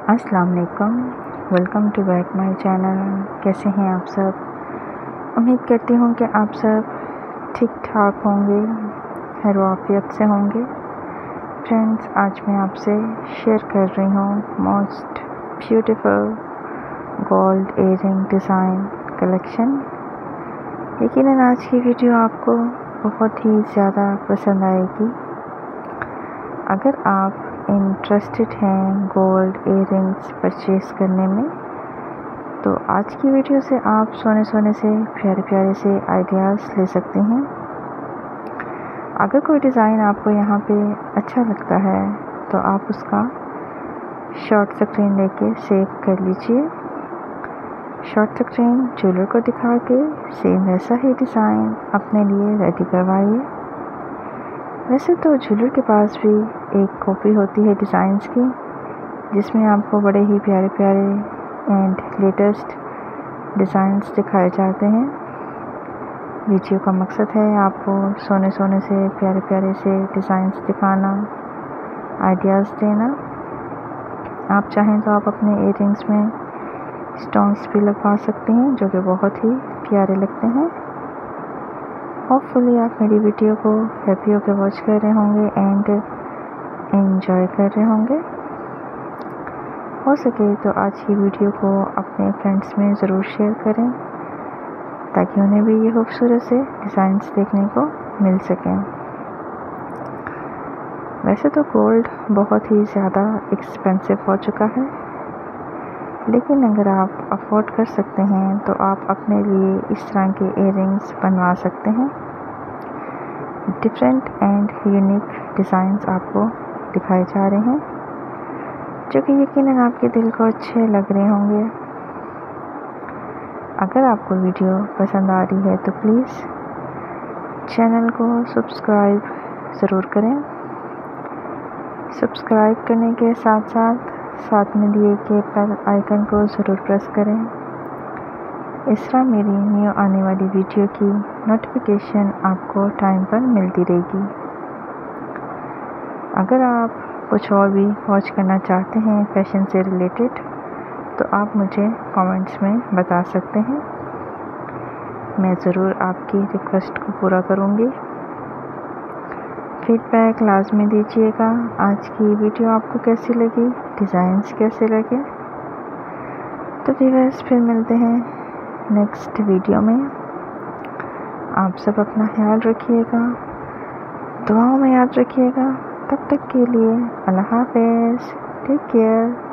अस्सलाम वालेकुम, welcome to back my channel. कैसे हैं आप सब? उम्मीद करती हूँ कि आप सब ठीक ठाक होंगे, खैर आफियत से होंगे। फ्रेंड्स, आज मैं आपसे शेयर कर रही हूँ most beautiful gold earring design collection. यकीनन आज की वीडियो आपको बहुत ही ज़्यादा पसंद आएगी। अगर आप इंटरेस्टेड हैं गोल्ड इयररिंग्स परचेज़ करने में, तो आज की वीडियो से आप सोने से प्यारे प्यारे से आइडियाज़ ले सकते हैं। अगर कोई डिज़ाइन आपको यहाँ पे अच्छा लगता है तो आप उसका शॉर्ट स्क्रीन लेके सेव कर लीजिए। शॉर्ट स्क्रीन ज्वेलर को दिखा के सेम वैसा ही डिज़ाइन अपने लिए रेडी करवाइए। वैसे तो ज्वेलर के पास भी एक कॉपी होती है डिज़ाइंस की, जिसमें आपको बड़े ही प्यारे प्यारे एंड लेटेस्ट डिज़ाइंस दिखाए जाते हैं। वीडियो का मकसद है आपको सोने से प्यारे प्यारे से डिज़ाइंस दिखाना, आइडियाज़ देना। आप चाहें तो आप अपने इयररिंग्स में स्टोन्स भी लगवा सकते हैं, जो कि बहुत ही प्यारे लगते हैं। होपफुली आप मेरी वीडियो को हैप्पी होकर वॉच कर रहे होंगे एंड एंजॉय कर रहे होंगे। हो सके तो आज की वीडियो को अपने फ्रेंड्स में ज़रूर शेयर करें, ताकि उन्हें भी ये खूबसूरत से डिज़ाइंस देखने को मिल सकें। वैसे तो गोल्ड बहुत ही ज़्यादा एक्सपेंसिव हो चुका है, लेकिन अगर आप अफोर्ड कर सकते हैं तो आप अपने लिए इस तरह के इयररिंग्स बनवा सकते हैं। डिफरेंट एंड यूनिक डिज़ाइंस आपको दिखाए जा रहे हैं, जो कि यकीनन आपके दिल को अच्छे लग रहे होंगे। अगर आपको वीडियो पसंद आ रही है तो प्लीज़ चैनल को सब्सक्राइब ज़रूर करें। सब्सक्राइब करने के साथ में दिए गए बेल आइकन को ज़रूर प्रेस करें। इस तरह मेरी न्यू आने वाली वीडियो की नोटिफिकेशन आपको टाइम पर मिलती रहेगी। अगर आप कुछ और भी वॉच करना चाहते हैं फैशन से रिलेटेड, तो आप मुझे कमेंट्स में बता सकते हैं। मैं ज़रूर आपकी रिक्वेस्ट को पूरा करूँगी। फीडबैक लाजमी दीजिएगा। आज की वीडियो आपको कैसी लगी, डिज़ाइंस कैसे लगे। तो व्यूअर्स, फिर मिलते हैं नेक्स्ट वीडियो में। आप सब अपना ख्याल रखिएगा, दुआओं में याद रखिएगा। तब तक के लिए अल्लाह हाफ़िज़, टेक केयर।